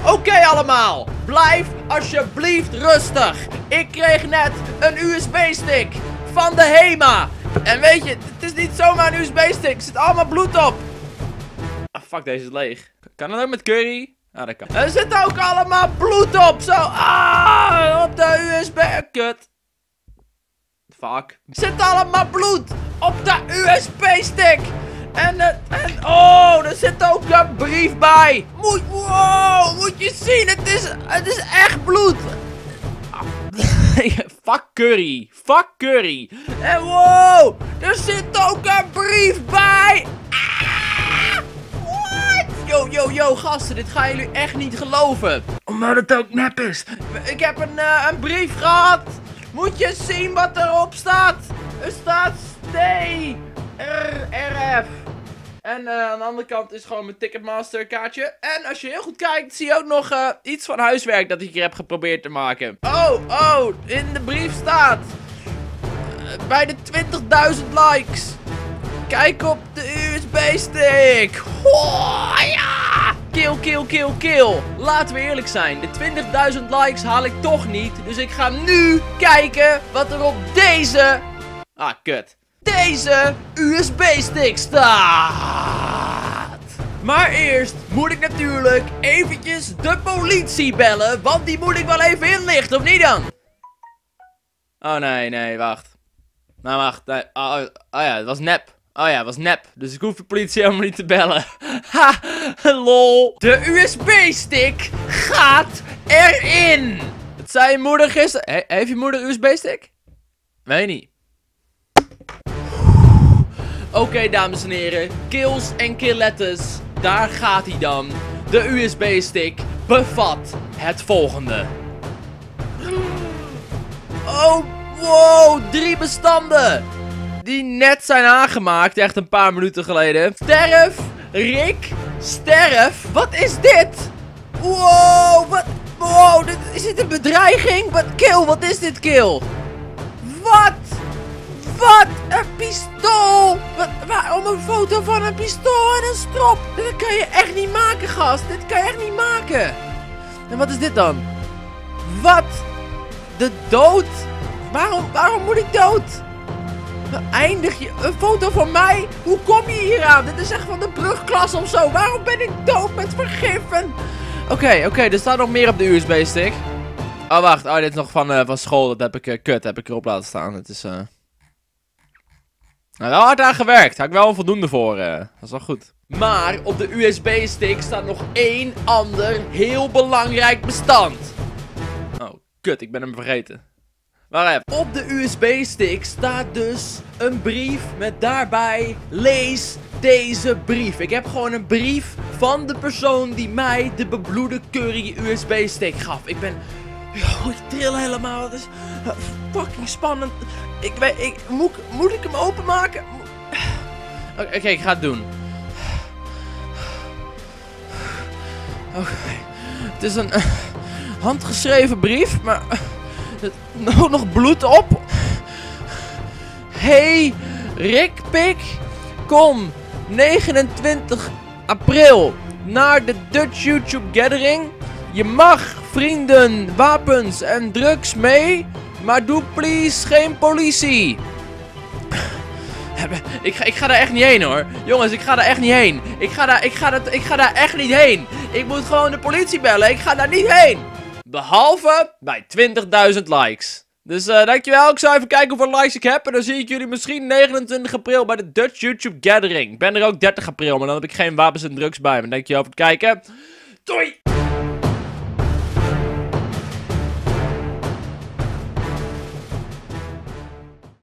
Oké allemaal, blijf alsjeblieft rustig. Ik kreeg net een USB-stick van de HEMA. En weet je, het is niet zomaar een USB-stick, er zit allemaal bloed op. Ah, fuck, deze is leeg. Kan dat ook met curry? Ah, dat kan. Er zit ook allemaal bloed op, zo. Ah, op de USB. Kut. Fuck. Er zit allemaal bloed op de USB-stick. Oh, er zit ook een brief bij. Moet je zien, het is echt bloed. Fuck curry. Fuck curry. En wow, er zit ook een brief bij. Yo, gasten, dit gaan jullie echt niet geloven. Omdat het ook nep is. Ik heb een brief gehad. Moet je zien wat erop staat. Er staat STRF. En aan de andere kant is gewoon mijn Ticketmaster kaartje. En als je heel goed kijkt, zie je ook nog iets van huiswerk dat ik hier heb geprobeerd te maken. Oh, in de brief staat. Bij de 20.000 likes. Kijk op de USB-stick. Oh, ja! Kill. Laten we eerlijk zijn. De 20.000 likes haal ik toch niet. Dus ik ga nu kijken wat er op deze... Ah, kut. Deze USB-stick staat. Maar eerst moet ik natuurlijk eventjes de politie bellen. Want die moet ik wel even inlichten, of niet dan? Oh, nee, wacht. Nou, wacht. Nee. Oh ja, het was nep. Oh ja, het was nep. Dus ik hoef de politie helemaal niet te bellen. Ha, lol. De USB-stick gaat erin. Het zei je moeder gisteren... Heeft je moeder een USB-stick? Weet niet. Oké, dames en heren. Kills en killettes. Daar gaat hij dan. De USB-stick bevat het volgende. Oh, wow. 3 bestanden. Die net zijn aangemaakt, echt een paar minuten geleden. Sterf, Rick, sterf. Wat is dit? Wow, wat? Wow, is dit een bedreiging? Wat, kill, wat is dit, kill? Wat? Een pistool? Waarom een foto van een pistool en een strop? Dit kan je echt niet maken, gast. Dit kan je echt niet maken. En wat is dit dan? Wat? De dood? Waarom moet ik dood? Eindig je een foto van mij? Hoe kom je hier aan? Dit is echt van de brugklas of zo. Waarom ben ik dood met vergiffen? Oké, er staat nog meer op de USB-stick. Oh, wacht. Oh, dit is nog van school. Dat heb ik, heb ik erop laten staan. Het is, Nou, wel hard aan gewerkt. Daar heb ik wel een voldoende voor. Dat is wel goed. Maar op de USB-stick staat nog één ander heel belangrijk bestand. Oh, kut. Ik ben hem vergeten. Wacht even. Op de USB-stick staat dus een brief met daarbij lees deze brief. Ik heb gewoon een brief van de persoon die mij de bebloede curry USB-stick gaf. Ik tril helemaal. Het is fucking spannend. Moet ik hem openmaken? Oké, ik ga het doen. Oké. Het is een handgeschreven brief, maar... nog bloed op. Hey, Rickpik. Kom 29 april naar de Dutch YouTube Gathering. Je mag vrienden, wapens en drugs mee. Maar doe please geen politie. Ik ga daar echt niet heen, hoor. Jongens, ik ga daar echt niet heen. Ik ga daar echt niet heen. Ik moet gewoon de politie bellen. Ik ga daar niet heen. Behalve bij 20.000 likes. Dus dankjewel. Ik zal even kijken hoeveel likes ik heb. En dan zie ik jullie misschien 29 april bij de Dutch YouTube Gathering. Ik ben er ook 30 april, maar dan heb ik geen wapens en drugs bij me. Dankjewel voor het kijken. Doei!